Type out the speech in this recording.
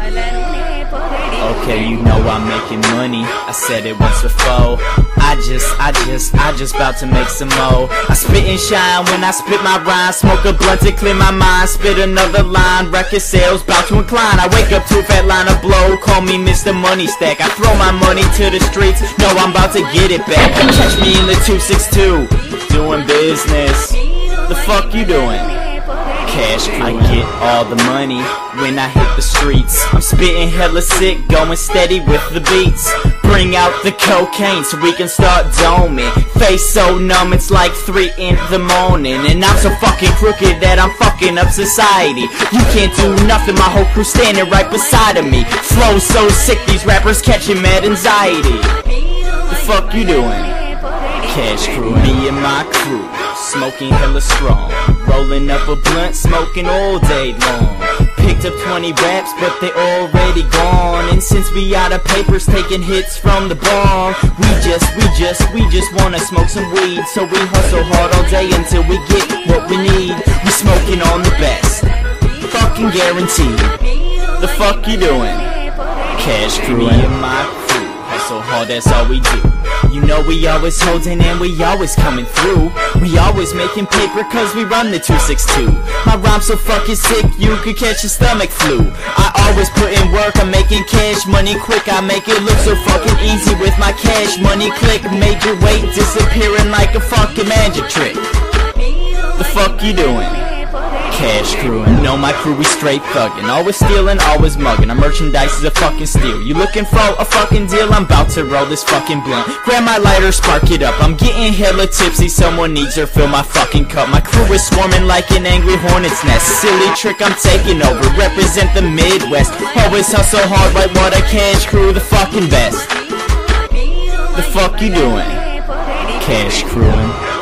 Okay, you know I'm making money. I said it once before. I just about to make some more. I spit and shine when I spit my rhyme. Smoke a blunt to clear my mind. Spit another line. Record sales bout to incline. I wake up to a fat line of blow. Call me Mr. Money Stack. I throw my money to the streets. No, I'm about to get it back. Catch me in the 262. Doing business. The fuck you doing? Cash crew. I get all the money when I hit the streets. I'm spitting hella sick, going steady with the beats. Bring out the cocaine so we can start doming. Face so numb it's like 3 in the morning. And I'm so fucking crooked that I'm fucking up society. You can't do nothing, my whole crew standing right beside of me. Flow so sick, these rappers catching mad anxiety. The fuck you doing? Cash crew. Me and my crew, smoking hella strong. Rolling up a blunt, smoking all day long. Picked up 20 raps, but they already gone. And since we out of papers, taking hits from the bomb, we just wanna smoke some weed. So we hustle hard all day until we get what we need. We smoking on the best, fucking guaranteed. The fuck you doing? Cash crew. Me and my crew, hustle hard, that's all we do. You know we always holding and we always coming through. We always making paper cause we run the 262. My rhyme's so fucking sick you could catch a stomach flu. I always put in work, I'm making cash money quick. I make it look so fucking easy with my cash money click. Major weight disappearing like a fucking magic trick. The fuck you doing? Cash crew. And know my crew, we straight thuggin'. Always stealing, always mugging. Our merchandise is a fucking steal. You looking for a fucking deal? I'm about to roll this fucking blunt. Grab my lighter, spark it up. I'm getting hella tipsy, someone needs her, fill my fucking cup. My crew is swarming like an angry hornet's nest. Silly trick, I'm taking over, represent the Midwest. Always hustle hard, whitewater cash crew, the fucking best. The fuck you doing? Cash crewing.